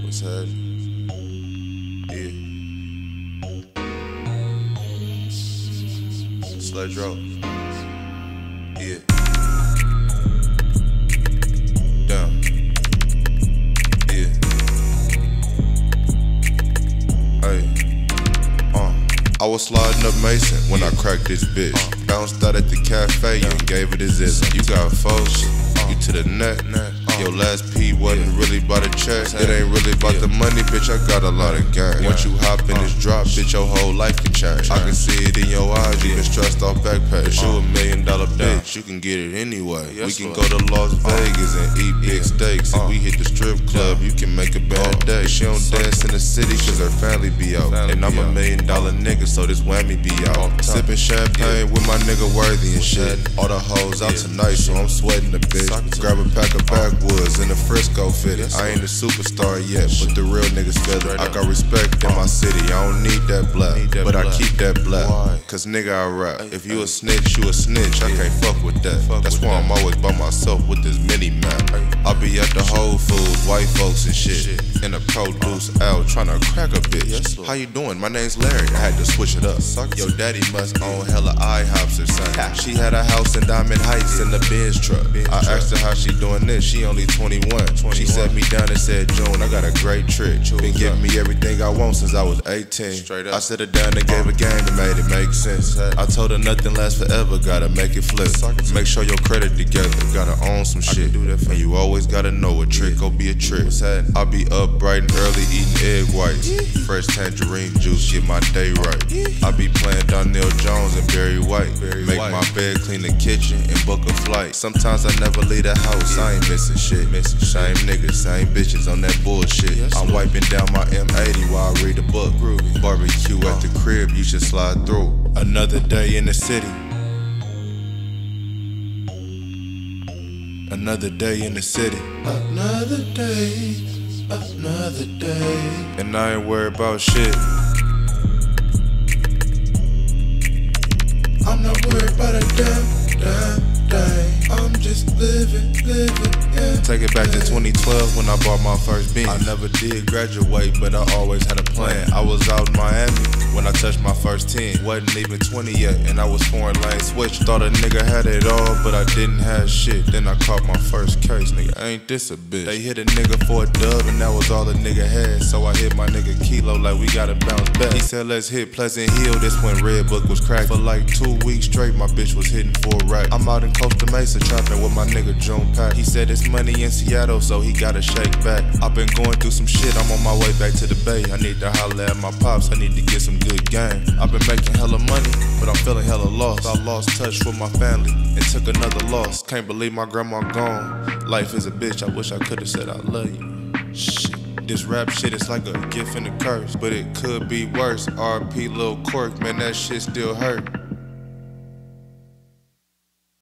What's happening? Yeah. Sledge road. Yeah. Down. Yeah. Hey. I was sliding up Mason when I cracked this bitch. Bounced out at the cafe and gave it a zizz. You got folks, you to the neck. Your last P wasn't really about a check. It ain't really about the money, bitch. I got a lot of gang. Once you hop in this drop, bitch, your whole life can change. I can see it in your eyes. You been stressed off backpacks. You $1 million bitch. You can get it anyway. We can go to Las Vegas and eat big steaks. If we hit the strip club, you can make a bad day. She don't dance in the city cause her family be out. And I'm $1 million nigga, so this whammy be out. Sipping champagne with my nigga Worthy and shit. All the hoes out tonight, so I'm sweating a bitch. Grab a pack of backwoods in the Frisco fitted. I ain't a superstar yet, but the real niggas feel it. I got respect in my city, I don't need that black, but I keep that black. Cause nigga, I rap. If you a snitch, you a snitch. I can't fuck with that. That's why I'm always by myself with this mini map. I be at the Whole Foods, white folks and shit, in the produce out, tryna crack a bitch. How you doing? My name's Larry. I had to switch it up. Your daddy must own hella IHOPs or something. She had a house in Diamond Heights in the Benz truck. I asked her how she doing this. She only 21. She sat me down and said, June, I got a great trick. Been giving me everything I want since I was 18. I sat her down and gave a game and made it make sense. I told her nothing lasts forever, gotta make it flip. Make sure your credit together, gotta own some shit. And you always gotta know a trick gon' be a trick. I be up bright and early eating egg whites. Fresh tangerine juice, get my day right. I be playing Donnell Jones and Barry White. Make my bed, clean the kitchen, and book a flight. Sometimes I never leave the house, I ain't missing shit. Same niggas, same bitches on that bullshit. I'm wiping down my M80 while I read a book. Barbecue at the crib, you should slide through. Another day in the city. Another day in the city. Another day, another day. And I ain't worried about shit. I'm not worried about a damn day. I'm just living, yeah. Take it back to 2012 when I bought my first Benz. I never did graduate, but I always had a plan. I was out in Miami when I touched my first 10. Wasn't even 20 yet, and I was foreign lane switch. Thought a nigga had it all, but I didn't have shit. Then I caught my first case, nigga, ain't this a bitch? They hit a nigga for a dub, and that was all the nigga had. So I hit my nigga Kilo like we gotta bounce back. He said let's hit Pleasant Hill, this when Red Book was cracked. For like 2 weeks straight, my bitch was hitting 4 racks. I'm out in Costa Mesa trapping with my nigga June Pack. He said it's money in Seattle, so he gotta shake back. I've been going through some shit, I'm on my way back to the Bay. I need to holler at my pops, I need to get some good game. I've been making hella money, but I'm feeling hella lost. I lost touch with my family and took another loss. Can't believe my grandma gone. Life is a bitch, I wish I could've said I love you. Shit. This rap shit is like a gift and a curse, but it could be worse. RP Lil Quirk, man, that shit still hurt.